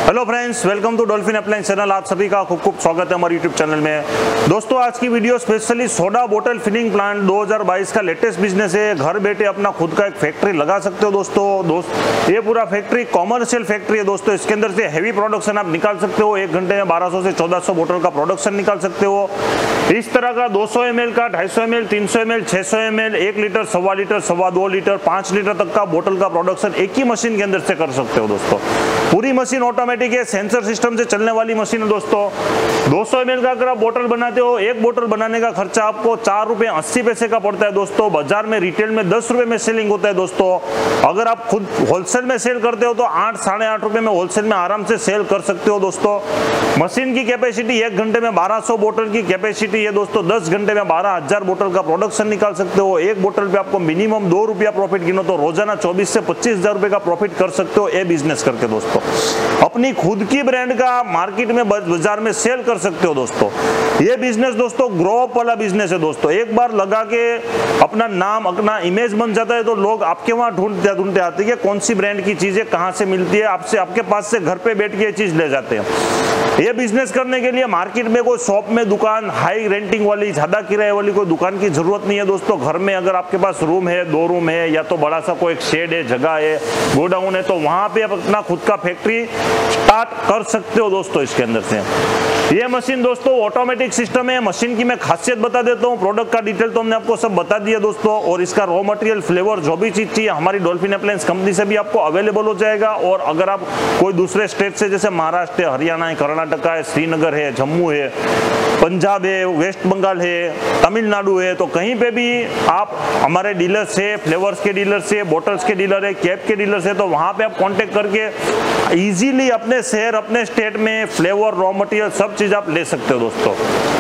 Hello friends, welcome to Dolphin appliance channel. आप सभी का खूब खूब स्वागत है हमारे यूट्यूब चैनल में। दोस्तों, आज की वीडियो स्पेशली सोडा बोतल फिलिंग प्लांट 2022 का लेटेस्ट बिजनेस है। घर बैठे अपना खुद का एक फैक्ट्री लगा सकते हो दोस्तों। ये पूरा फैक्ट्री कॉमर्शियल फैक्ट्री है दोस्तों। इसके अंदर से हैवी प्रोडक्शन आप निकाल सकते हो। 1 घंटे में 1200 से 1400 बोतल का प्रोडक्शन निकाल सकते हो। इस तरह का 200 ml का, 250 ml, 300 ml, 600 ml, 1 litre, 1.25 litre, 2.25 litre, 5 litre तक का बोतल का प्रोडक्शन एक ही मशीन के अंदर से कर सकते हो दोस्तों। पूरी मशीन ऑटोमेटिक है, सेंसर सिस्टम से चलने वाली मशीन है दोस्तों। 200 ml का अगर आप बोतल बनाते हो, एक बोतल बनाने का खर्चा आपको 4 रुपए 80 पैसे का पड़ता है दोस्तों। बाजार में रिटेल में 10 रुपए में सेलिंग होता है दोस्तों। अगर आप खुद होलसेल में सेल करते हो तो 8 साढ़े 8 रुपए में होलसेल में आराम से सेल कर सकते हो दोस्तों। मशीन की कैपेसिटी 1 घंटे में 1200 बोतल की कैपेसिटी है दोस्तों। 10 घंटे में 12,000 बोतल का प्रोडक्शन निकाल सकते हो। एक बोतल पे आपको मिनिमम 2 रुपया प्रॉफिट गिनो तो रोजाना 24 से 25,000 रुपए का प्रॉफिट कर सकते हो ये बिजनेस करके दोस्तों। अपनी खुद की ब्रांड का मार्केट में बाजार में सेल कर सकते हो दोस्तों। ये बिजनेस दोस्तों ग्रो अप वाला बिजनेस है दोस्तों। एक बार लगा के अपना नाम, अपना इमेज बन जाता है तो लोग आपके वहां ढूंढते आते हैं कि कौन सी ब्रांड की चीजें कहां से मिलती है। आपके पास से घर पे बैठ के ये चीज ले जाते हैं। ये बिजनेस करने के लिए मार्केट में कोई शॉप में दुकान, हाई रेंटिंग वाली, ज्यादा किराए वाली कोई दुकान की जरूरत नहीं है दोस्तों। घर में अगर आपके पास रूम है, 2 रूम है, या तो बड़ा सा कोई एक शेड है, जगह है, गोडाउन है, तो वहां पे आप अपना खुद का फैक्ट्री स्टार्ट कर सकते हो दोस्तों। इसके अंदर से ये मशीन दोस्तों ऑटोमेटिक सिस्टम है। मशीन की मैं खासियत बता देता हूँ। प्रोडक्ट का डिटेल तो हमने आपको सब बता दिया दोस्तों। और इसका रॉ मटेरियल, फ्लेवर, जो भी चीज चाहिए हमारी डॉल्फिन अप्लायंस कंपनी से भी आपको अवेलेबल हो जाएगा। और अगर आप कोई दूसरे स्टेट से, जैसे महाराष्ट्र है, हरियाणा है, कर्नाटक है, श्रीनगर है, जम्मू है, पंजाब है, वेस्ट बंगाल है, तमिलनाडु है, तो कहीं पे भी आप हमारे डीलर से, फ्लेवर्स के डीलर से, बोटल्स के डीलर है, कैप के डीलर से, तो वहां पे आप कांटेक्ट करके इजीली अपने शहर, अपने स्टेट में फ्लेवर, रॉ मटेरियल सब चीज आप ले सकते हो दोस्तों।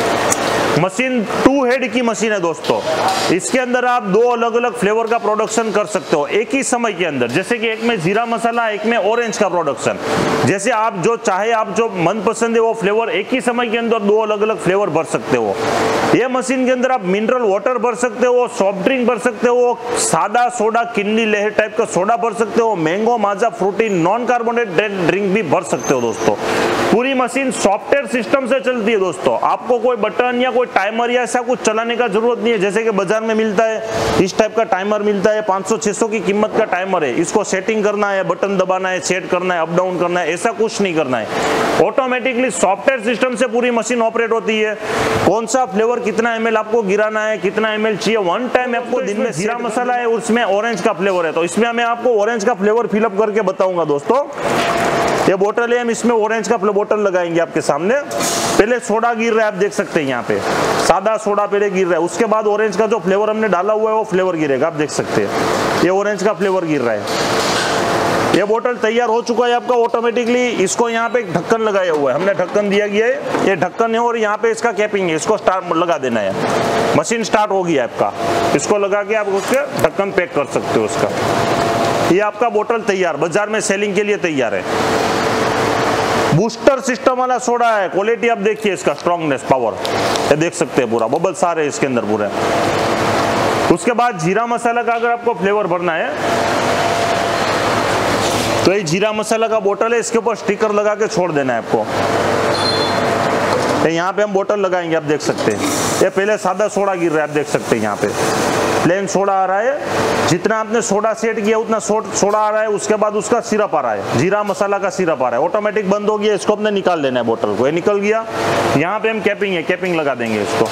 मशीन 2 हेड की मशीन है दोस्तों। इसके अंदर आप 2 अलग अलग फ्लेवर का प्रोडक्शन कर सकते हो एक ही समय के अंदर। जैसे कि एक में जीरा मसाला, एक में ऑरेंज का प्रोडक्शन। जैसे आप जो चाहे, आप जो मन पसंद है वो फ्लेवर एक ही समय के अंदर 2 अलग अलग फ्लेवर भर सकते हो। ये मशीन के अंदर आप मिनरल वाटर भर सकते हो, सॉफ्ट ड्रिंक भर सकते हो, सादा सोडा, किन्नी लहर टाइप का सोडा भर सकते हो, mango, Maaza, Frooti, non carbonated drink भी भर सकते हो दोस्तों। पूरी मशीन सॉफ्टवेयर सिस्टम से चलती है दोस्तों। आपको कोई बटन या कोई टाइमर या ऐसा कुछ चलाने का जरूरत नहीं है। जैसे कि बाजार में मिलता है, इस टाइप का टाइमर मिलता है, 500-600 की कीमत का टाइमर है। इसको सेटिंग करना है, बटन दबाना है, सेट करना है, अप डाउन करना है, ऐसा कुछ नहीं करना है। ऑटोमेटिकली सॉफ्टवेयर सिस्टम से पूरी मशीन ऑपरेट होती है। कौन सा फ्लेवर कितना ml आपको गिराना है, कितना ml चाहिए, वन टाइम आपको दिन में। जीरा मसाला है, उसमें ऑरेंज का फ्लेवर है, तो इसमें मैं आपको ऑरेंज का फ्लेवर फिलअप करके बताऊंगा दोस्तों। ये बोतल है, हम इसमें ऑरेंज का बोतल लगाएंगे आपके सामने। पहले सोडा गिर रहा है, आप देख सकते हैं यहाँ पे सादा सोडा पहले गिर रहा है। उसके बाद ऑरेंज का जो फ्लेवर हमने डाला हुआ है वो फ्लेवर गिरेगा, आप देख सकते हैं। ये ऑरेंज का फ्लेवर गिर रहा है। ये बोतल तैयार हो चुका है आपका ऑटोमेटिकली। इसको यहाँ पे एक ढक्कन लगाया हुआ है, हमने ढक्कन दिया गया है। ये ढक्कन है और यहाँ पे इसका कैपिंग है, इसको स्टार्ट लगा देना है। मशीन स्टार्ट हो गई है आपका। इसको लगा के आप उसके ढक्कन पैक कर सकते हो उसका। ये आपका बोतल तैयार, बाजार में सेलिंग के लिए तैयार है। बूस्टर सिस्टम वाला सोडा है। क्वालिटी आप देखिए इसका, स्ट्रॉन्गनेस, पावर, ये देख सकते हैं पूरा बबल सारे इसके अंदर पूरे। उसके बाद जीरा मसाला का अगर आपको फ्लेवर भरना है तो ये जीरा मसाला का बोतल है, इसके ऊपर स्टिकर लगा के छोड़ देना है आपको। यहाँ पे हम बोतल लगाएंगे, आप देख सकते हैं। ये पहले सादा सोडा गिर रहा है, आप देख सकते हैं यहाँ पे प्लेन सोडा आ रहा है। जितना आपने सोडा सेट किया उतना सोडा आ रहा है। उसके बाद उसका सिरप आ रहा है, जीरा मसाला का सिरप आ रहा है। ऑटोमेटिक बंद हो गया, इसको अपने निकाल लेना है बोतल को। ये निकल गया। यहाँ पे हम कैपिंग है, कैपिंग लगा देंगे इसको।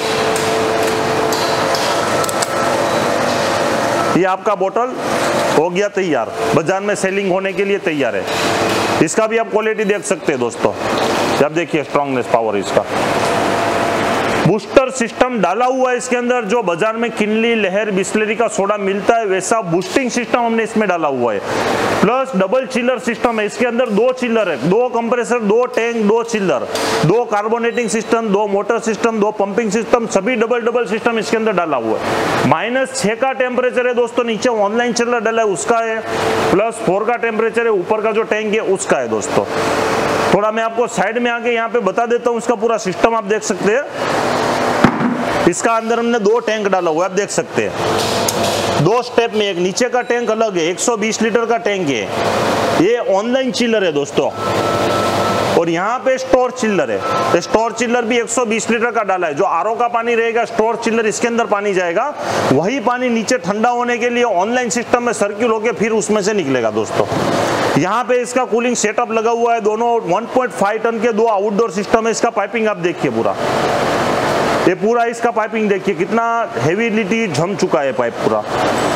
ये आपका बोतल हो गया तैयार, बाजार में सेलिंग होने के लिए तैयार है। इसका भी आप क्वालिटी देख सकते हैं दोस्तों। जब देखिए स्ट्रॉन्गनेस, पावर इसका। बूस्टर सिस्टम डाला हुआ है इसके अंदर। जो बाजार में किनली, लहर, बिस्लेरी का सोडा मिलता है वैसा बूस्टिंग सिस्टम हमने इसमें डाला हुआ है। प्लस डबल चिलर सिस्टम है। इसके अंदर 2 चिलर है, 2 compressor, 2 tank, 2 chiller, 2 carbonating system, 2 motor system, 2 pumping system, सभी डबल सिस्टम इसके अंदर डाला हुआ है। -6 का टेम्परेचर है दोस्तों। नीचे ऑनलाइन चिलर डाला है उसका है। +4 का टेम्परेचर है, ऊपर का जो टैंक है उसका है दोस्तों। थोड़ा मैं आपको साइड में आके यहाँ पे बता देता हूँ इसका पूरा सिस्टम, आप देख सकते हैं। इसका अंदर हमने 2 टैंक डाला हुआ है, आप देख सकते हैं। 2 स्टेप में, एक नीचे का टैंक अलग है, 120 लीटर का टैंक है। ये ऑनलाइन चिलर है दोस्तों। और यहाँ पे स्टोर चिल्लर है, स्टोर चिल्लर भी 120 लीटर का डाला है। जो आरओ का पानी रहेगा, स्टोर चिल्लर इसके अंदर पानी जाएगा, वही पानी नीचे ठंडा होने के लिए ऑनलाइन सिस्टम में सर्क्यूल होकर फिर उसमें से निकलेगा दोस्तों। यहाँ पे इसका कूलिंग सेटअप लगा हुआ है, दोनों 1.5 टन के 2 आउटडोर सिस्टम है। इसका पाइपिंग आप देखिए पूरा, ये पूरा इसका पाइपिंग देखिए कितना हेवीलिटी जम चुका है पाइप पूरा।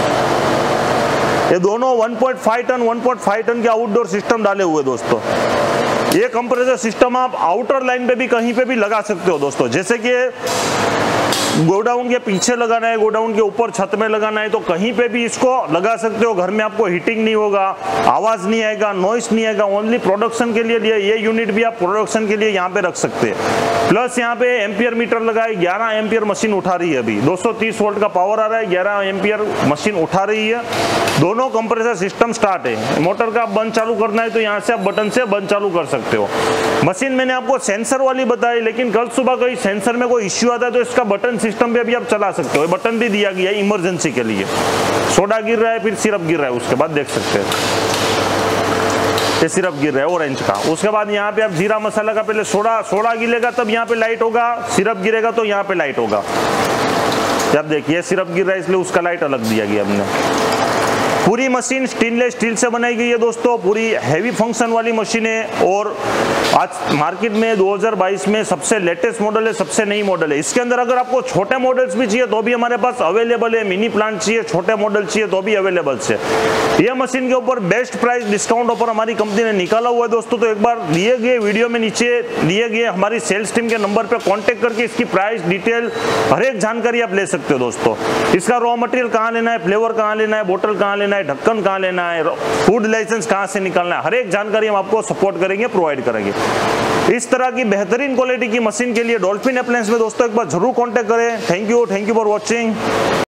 ये दोनों 1.5 टन के आउटडोर सिस्टम डाले हुए दोस्तों। ये कंप्रेसर सिस्टम आप आउटर लाइन पे भी कहीं पे भी लगा सकते हो दोस्तों। जैसे कि गोडाउन के पीछे लगाना है, गोडाउन के ऊपर छत में लगाना है, तो कहीं पे भी इसको लगा सकते हो। घर में आपको हीटिंग नहीं होगा, आवाज नहीं आएगा, नॉइस नहीं आएगा। ओनली प्रोडक्शन के लिए ये यूनिट भी आप प्रोडक्शन के लिए यहाँ पे रख सकते हैं। प्लस यहाँ पे एम्पियर मीटर लगा है, 11 एम्पियर मशीन उठा रही है। अभी 230 वोल्ट का पावर आ रहा है, 11 एम्पियर मशीन उठा रही है। दोनों कंप्रेसर सिस्टम स्टार्ट है। मोटर का बंद चालू करना है तो यहाँ से आप बटन से बंद चालू कर सकते हो। मशीन मैंने आपको सेंसर वाली बताई, लेकिन कल सुबह कोई सेंसर में कोई इश्यू आता है तो इसका बटन सिस्टम पे भी आप चला सकते हो। बटन भी दिया गया है इमरजेंसी के लिए। सोडा गिर रहा है, फिर सिरप गिर रहा है, उसके बाद देख सकते हैं ये सिरप गिर रहा है ऑरेंज का। उसके बाद यहाँ पे आप जीरा मसाला का पहले सोडा गिरेगा तब यहाँ पे लाइट होगा, सिरप गिरेगा तो यहाँ पे लाइट होगा। जब देखिए सिरप गिर रहा है इसलिए उसका लाइट अलग दिया गया हमने। पूरी मशीन स्टेनलेस स्टील से बनाई गई है दोस्तों, पूरी हैवी फंक्शन वाली मशीन है। और आज मार्केट में 2022 में सबसे लेटेस्ट मॉडल है, सबसे नई मॉडल है। इसके अंदर अगर आपको छोटे मॉडल्स भी चाहिए तो भी हमारे पास अवेलेबल है। मिनी प्लांट चाहिए, छोटे मॉडल चाहिए तो भी अवेलेबल है। यह मशीन के ऊपर बेस्ट प्राइस डिस्काउंट ऑफर हमारी कंपनी ने निकाला हुआ है दोस्तों। तो एक बार दिए गए वीडियो में नीचे दिए गए हमारी सेल्स टीम के नंबर पर कॉन्टेक्ट करके इसकी प्राइस डिटेल हर एक जानकारी आप ले सकते हो दोस्तों। इसका रॉ मटेरियल कहाँ लेना है, फ्लेवर कहाँ लेना है, बोतल कहाँ लेना है, ढक्कन कहाँ लेना है, फूड लाइसेंस कहाँ से निकालना है, हर एक जानकारी हम आपको सपोर्ट करेंगे, प्रोवाइड करेंगे। इस तरह की बेहतरीन क्वालिटी की मशीन के लिए डॉल्फिन अप्लायंस में दोस्तों एक बार जरूर कांटेक्ट करें। Thank you for watching.